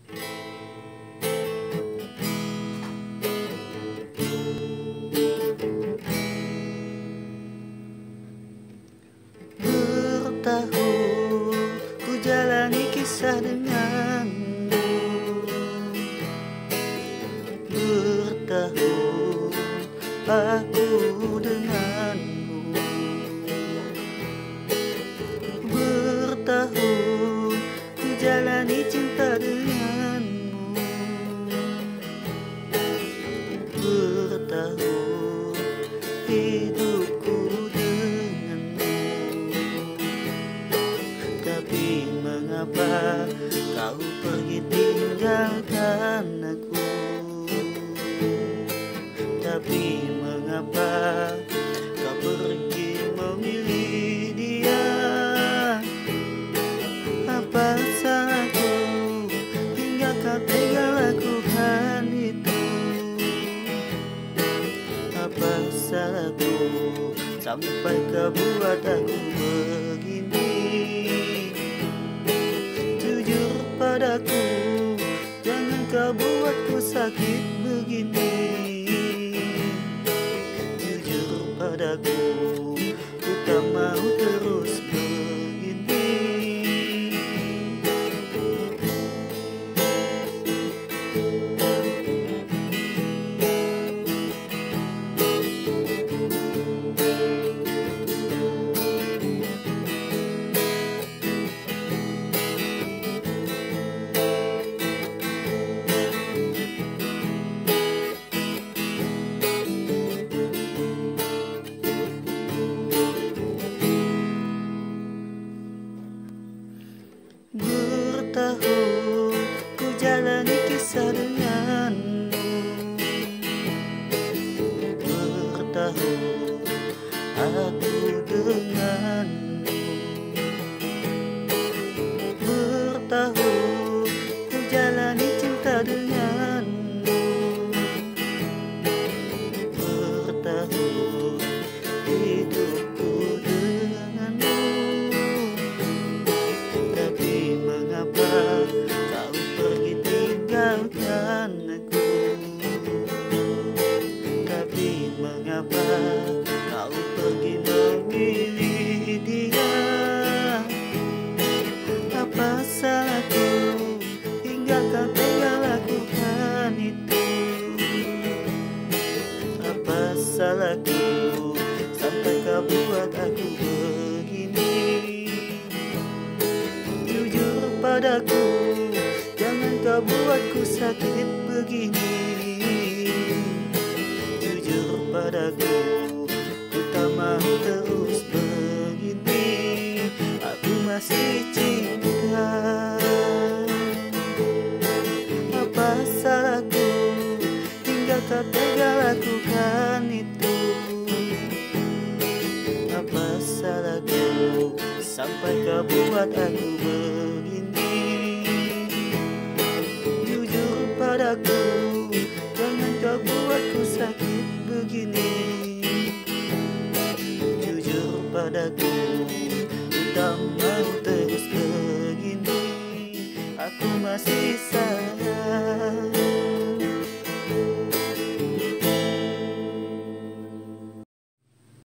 Bertahun ku jalani kisah denganmu, bertahun aku denganmu, bertahun ku jalani cinta denganmu, bertahun hidupku denganmu. Tapi mengapa kau pergi tinggalkan aku? Tapi mengapa kau pergi memilih dia? Apa salahku hingga kau tega lakukan itu? Apa salahku sampai kau buat aku begini? Jujur padaku, jangan kau buatku sakit begini. Jujur padaku, ku tak mau terus begini. Bertahun ku jalani kisah denganmu, bertahun aku denganmu, bertahun ku jalani cinta denganmu, bertahun hidupku denganmu. Tapi mengapa kau pergi tinggalkan aku? Tapi mengapa kau pergi memilih dia? Apa salahku hingga kau tega lakukan itu? Apa salahku sampai kau buat aku begini? Jujur padaku, jangan kau buatku sakit begini. Jujur padaku, ku tak mau terus begini. Aku masih cinta. Apa salahku hingga kau tega lakukan itu? Apa salahku sampai kau buat aku begini? Jujur padaku, jangan kau buatku sakit begini. Jujur padaku, ku tak mau terus begini. Aku masih